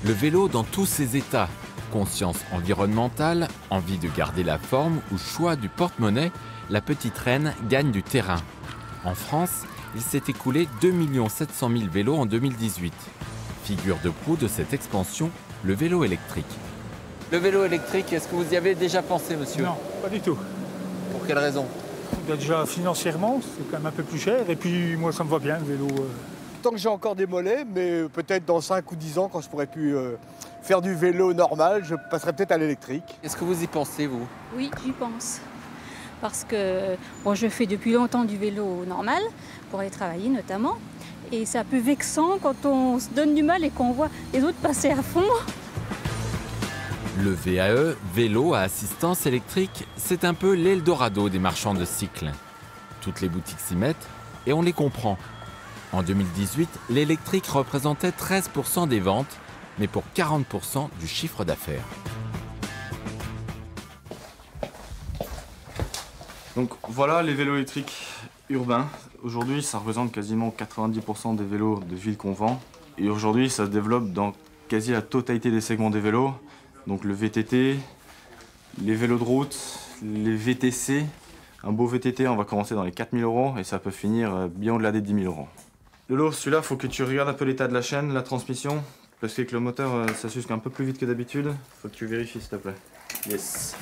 Le vélo dans tous ses états, conscience environnementale, envie de garder la forme ou choix du porte-monnaie, la petite reine gagne du terrain. En France, il s'est écoulé 2 700 000 vélos en 2018. Figure de proue de cette expansion, le vélo électrique. Le vélo électrique, est-ce que vous y avez déjà pensé, monsieur? Non, pas du tout. Pour quelle raison? Déjà financièrement, c'est quand même un peu plus cher. Et puis moi, ça me va bien, le vélo. Tant que j'ai encore des mollets, mais peut-être dans 5 ou 10 ans, quand je pourrai plus faire du vélo normal, je passerai peut-être à l'électrique. Est-ce que vous y pensez, vous? Oui, j'y pense. Parce que bon, je fais depuis longtemps du vélo normal, pour aller travailler notamment. Et c'est un peu vexant quand on se donne du mal et qu'on voit les autres passer à fond. Le VAE, vélo à assistance électrique, c'est un peu l'Eldorado des marchands de cycles. Toutes les boutiques s'y mettent et on les comprend. En 2018, l'électrique représentait 13% des ventes, mais pour 40% du chiffre d'affaires. Donc voilà les vélos électriques urbains. Aujourd'hui, ça représente quasiment 90% des vélos de ville qu'on vend. Et aujourd'hui, ça se développe dans quasi la totalité des segments des vélos. Donc le VTT, les vélos de route, les VTC. Un beau VTT, on va commencer dans les 4 000 € et ça peut finir bien au-delà des 10 000 €. Lolo, celui-là, il faut que tu regardes un peu l'état de la chaîne, la transmission. Parce qu'avec le moteur, ça s'usque un peu plus vite que d'habitude. Faut que tu vérifies, s'il te plaît. Yes.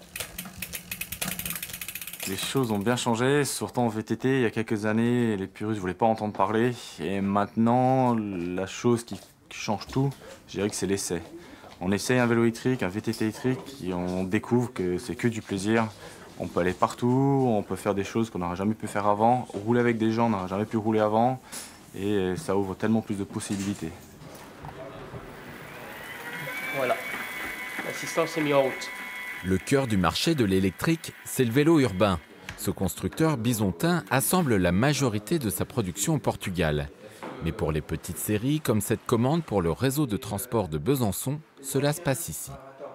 Les choses ont bien changé, surtout en VTT. Il y a quelques années, les puristes ne voulaient pas entendre parler. Et maintenant, la chose qui change tout, je dirais que c'est l'essai. On essaye un vélo électrique, un VTT électrique, et on découvre que c'est que du plaisir. On peut aller partout, on peut faire des choses qu'on n'aurait jamais pu faire avant. Rouler avec des gens, on n'aurait jamais pu rouler avant. Et ça ouvre tellement plus de possibilités. Voilà, l'assistance est mise en route. Le cœur du marché de l'électrique, c'est le vélo urbain. Ce constructeur bisontin assemble la majorité de sa production au Portugal. Mais pour les petites séries, comme cette commande pour le réseau de transport de Besançon, cela se passe ici.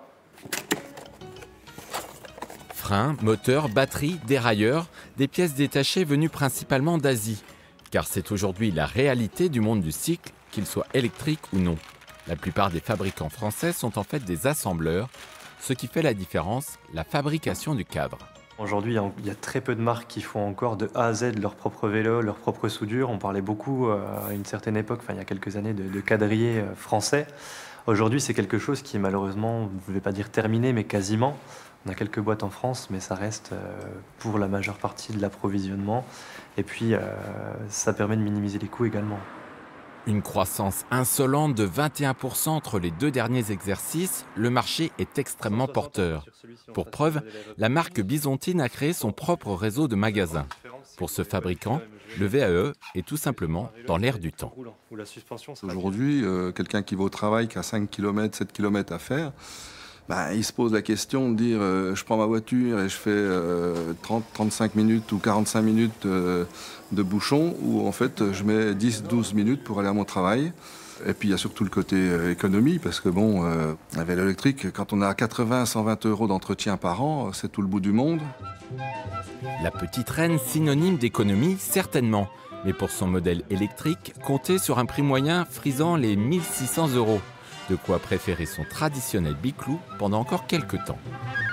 Freins, moteurs, batteries, dérailleurs, des pièces détachées venues principalement d'Asie. Car c'est aujourd'hui la réalité du monde du cycle, qu'il soit électrique ou non. La plupart des fabricants français sont en fait des assembleurs, ce qui fait la différence, la fabrication du cadre. Aujourd'hui, il y a très peu de marques qui font encore de A à Z leur propre vélo, leur propre soudure. On parlait beaucoup à une certaine époque, il y a quelques années, de quadrillés français. Aujourd'hui, c'est quelque chose qui est malheureusement, je ne vais pas dire terminé, mais quasiment. On a quelques boîtes en France, mais ça reste pour la majeure partie de l'approvisionnement. Et puis, ça permet de minimiser les coûts également. Une croissance insolente de 21% entre les deux derniers exercices, le marché est extrêmement porteur. Pour preuve, la marque bisontine a créé son propre réseau de magasins. Pour ce fabricant, le VAE est tout simplement dans l'air du temps. Aujourd'hui, quelqu'un qui va au travail, qui a 5 km, 7 km à faire, il se pose la question de dire je prends ma voiture et je fais 30-35 minutes ou 45 minutes de bouchon, ou en fait je mets 10-12 minutes pour aller à mon travail. Et puis il y a surtout le côté économie, parce que bon, un vélo électrique, quand on a 80-120 € d'entretien par an, c'est tout le bout du monde. La petite reine, synonyme d'économie, certainement. Mais pour son modèle électrique, comptez sur un prix moyen frisant les 1 600 €. De quoi préférer son traditionnel biclou pendant encore quelques temps.